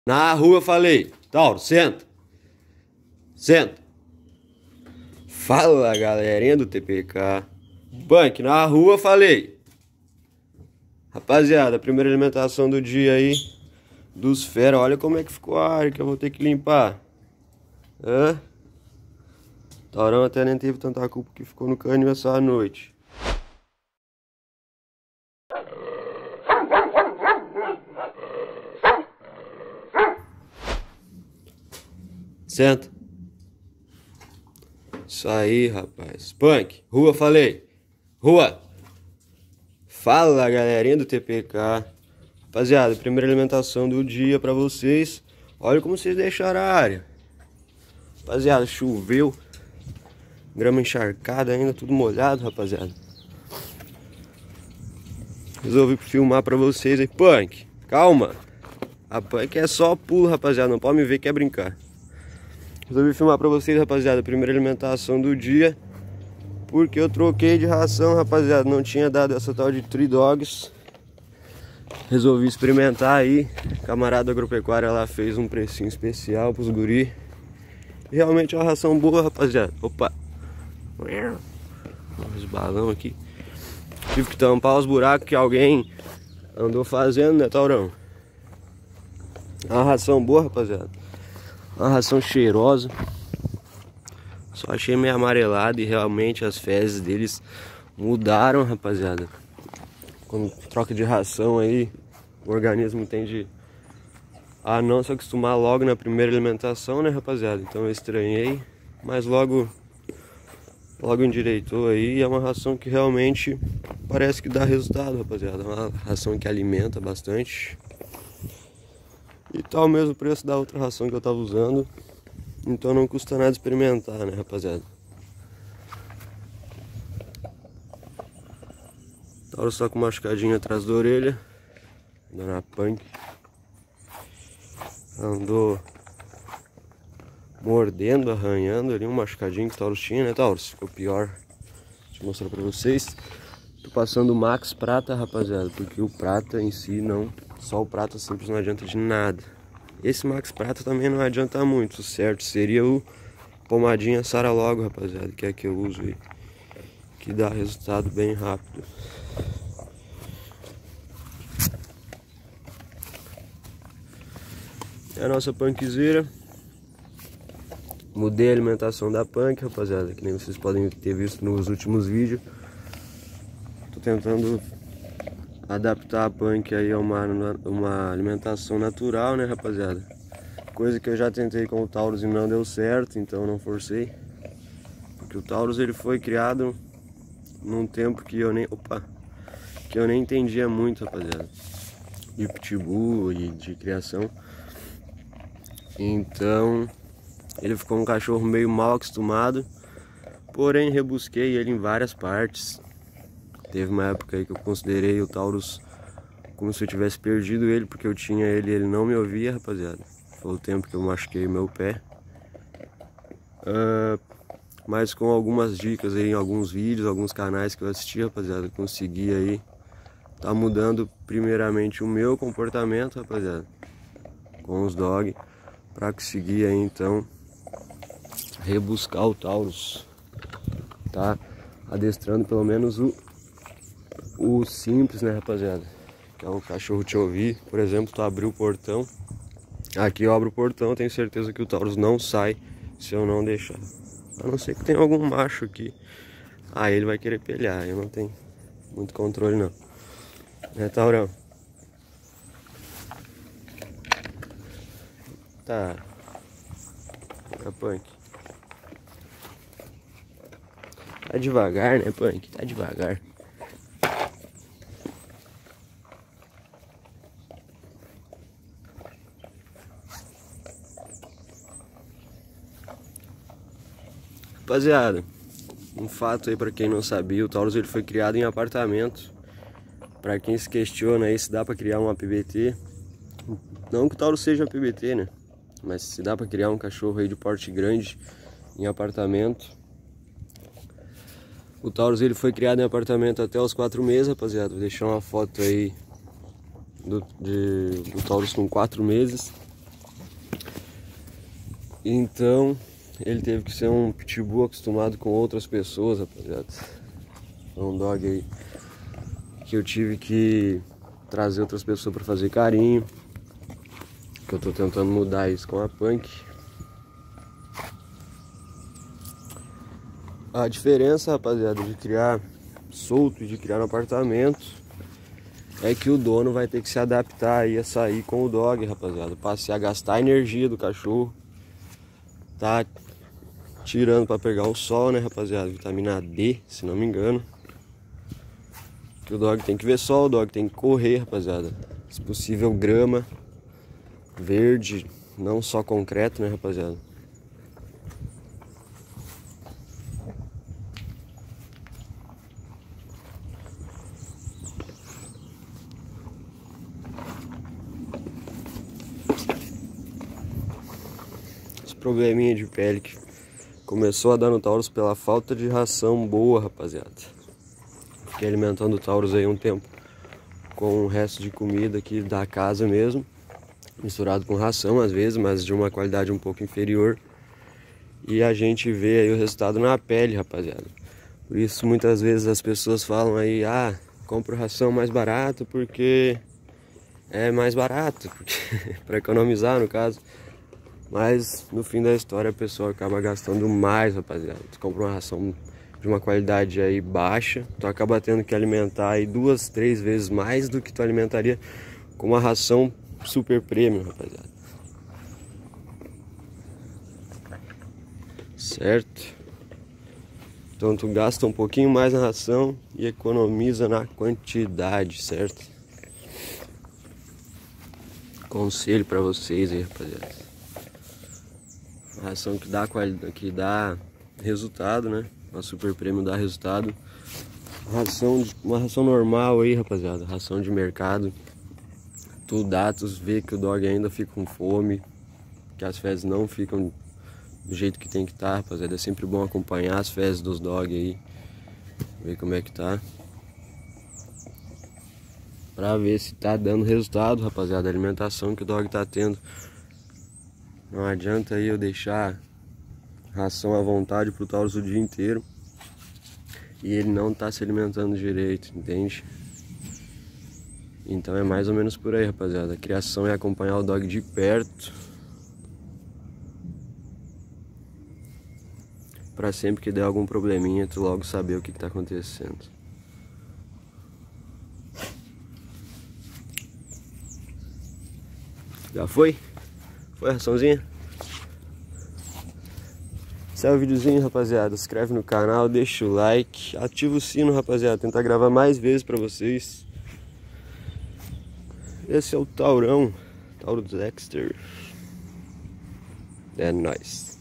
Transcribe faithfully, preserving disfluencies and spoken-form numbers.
Na rua falei, Taurus, senta. Senta. Fala, galerinha do T P K. Punk, na rua falei. Rapaziada, a primeira alimentação do dia aí dos fera. Olha como é que ficou a área que eu vou ter que limpar. Hã? Taurão até nem teve tanta culpa que ficou no canil essa noite. Senta. Isso aí, rapaz. Punk, rua, falei. Rua. Fala, galerinha do T P K. Rapaziada, primeira alimentação do dia pra vocês. Olha como vocês deixaram a área. Rapaziada, choveu. Grama encharcada ainda, tudo molhado, rapaziada. Resolvi filmar pra vocês aí. Punk, calma. A Punk é só pulo, rapaziada. Não pode me ver que é brincar. Resolvi filmar pra vocês, rapaziada, primeira alimentação do dia. Porque eu troquei de ração, rapaziada. Não tinha dado essa tal de Three Dogs. Resolvi experimentar aí. Camarada agropecuária lá fez um precinho especial pros guri. Realmente é uma ração boa, rapaziada. Opa. Os balão aqui. Tive que tampar os buracos que alguém andou fazendo, né, Taurão? É uma ração boa, rapaziada. Uma ração cheirosa. Só achei meio amarelado e realmente as fezes deles mudaram, rapaziada. Quando troca de ração aí, o organismo tende a não se acostumar logo na primeira alimentação, né, rapaziada? Então eu estranhei, mas logo logo endireitou aí. É uma ração que realmente parece que dá resultado, rapaziada. É uma ração que alimenta bastante. E tá o mesmo preço da outra ração que eu tava usando. Então não custa nada experimentar, né, rapaziada? Taurus só com machucadinho atrás da orelha. Dona Punk andou mordendo, arranhando ali um machucadinho que o Taurus tinha, né, Taurus? Ficou pior. Deixa eu mostrar pra vocês. Tô passando o Max Prata, rapaziada, porque o Prata em si não... Só o Prata simples não adianta de nada. Esse Max Prata também não adianta muito, certo? Seria o pomadinha Sara Logo, rapaziada, que é que eu uso aí. Que dá resultado bem rápido. É a nossa punkzeira. Mudei a alimentação da Punk, rapaziada, que nem vocês podem ter visto nos últimos vídeos. Tô tentando adaptar a Punk aí a uma, uma alimentação natural, né, rapaziada? Coisa que eu já tentei com o Taurus e não deu certo, então não forcei. Porque o Taurus ele foi criado num tempo que eu nem... Opa! Que eu nem entendia muito, rapaziada. De pitbull e de criação. Então ele ficou um cachorro meio mal acostumado. Porém rebusquei ele em várias partes. Teve uma época aí que eu considerei o Taurus como se eu tivesse perdido ele, porque eu tinha ele e ele não me ouvia, rapaziada. Foi o tempo que eu machuquei meu pé. Uh, mas com algumas dicas aí em alguns vídeos, alguns canais que eu assisti, rapaziada, consegui aí tá mudando primeiramente o meu comportamento, rapaziada, com os dog, pra conseguir aí então rebuscar o Taurus. Tá adestrando pelo menos o O simples, né, rapaziada? Que é o cachorro te ouvir. Por exemplo, tu abriu o portão. Aqui eu abro o portão, tenho certeza que o Taurus não sai se eu não deixar. A não ser que tenha algum macho aqui. Aí ele vai querer pelhar. Eu não tenho muito controle não. Né, Taurão? Tá. Tá, Punk. Tá devagar, né, Punk? Tá devagar. Rapaziada, um fato aí pra quem não sabia, o Taurus ele foi criado em apartamento. Pra quem se questiona aí se dá pra criar um A P B T, não que o Taurus seja A P B T, né? Mas se dá pra criar um cachorro aí de porte grande em apartamento. O Taurus ele foi criado em apartamento até os quatro meses, rapaziada. Vou deixar uma foto aí do, de, do Taurus com quatro meses. Então ele teve que ser um pitbull acostumado com outras pessoas, rapaziada. É um dog aí que eu tive que trazer outras pessoas para fazer carinho. Que eu tô tentando mudar isso com a Punk. A diferença, rapaziada, de criar solto e de criar no apartamento é que o dono vai ter que se adaptar aí a sair com o dog, rapaziada. Passear, gastar a energia do cachorro. Tá tirando para pegar o sol, né, rapaziada? Vitamina D, se não me engano. Que o dog tem que ver sol, o dog tem que correr, rapaziada. Se possível, grama verde, não só concreto, né, rapaziada? Esse probleminha de pele que começou a dar no Taurus pela falta de ração boa, rapaziada. Fiquei alimentando o Taurus aí um tempo com o resto de comida aqui da casa mesmo, misturado com ração às vezes, mas de uma qualidade um pouco inferior. E a gente vê aí o resultado na pele, rapaziada. Por isso muitas vezes as pessoas falam aí, ah, compro ração mais barato porque é mais barato, para economizar no caso. Mas no fim da história a pessoa acaba gastando mais, rapaziada. Tu compra uma ração de uma qualidade aí baixa, tu acaba tendo que alimentar aí duas, três vezes mais do que tu alimentaria com uma ração super premium, rapaziada. Certo? Então tu gasta um pouquinho mais na ração e economiza na quantidade, certo? Conselho pra vocês aí, rapaziada. Uma ração que dá qualidade, que dá resultado, né? Uma super premium dá resultado. Uma ração, uma ração normal aí, rapaziada. Ração de mercado. Tu dá, tu vê que o dog ainda fica com fome, que as fezes não ficam do jeito que tem que estar, rapaziada. É sempre bom acompanhar as fezes dos dog aí, ver como é que tá, pra ver se tá dando resultado, rapaziada, a alimentação que o dog tá tendo. Não adianta aí eu deixar ração à vontade pro Taurus o dia inteiro e ele não tá se alimentando direito, entende? Então é mais ou menos por aí, rapaziada. A criação é acompanhar o dog de perto, pra sempre que der algum probleminha tu logo saber o que, que tá acontecendo. Já foi? Foi a raçãozinha? Esse é o videozinho, rapaziada. Se inscreve no canal, deixa o like, ativa o sino, rapaziada. Tentar gravar mais vezes pra vocês. Esse é o Taurão, Taurus Dexter. É nóis.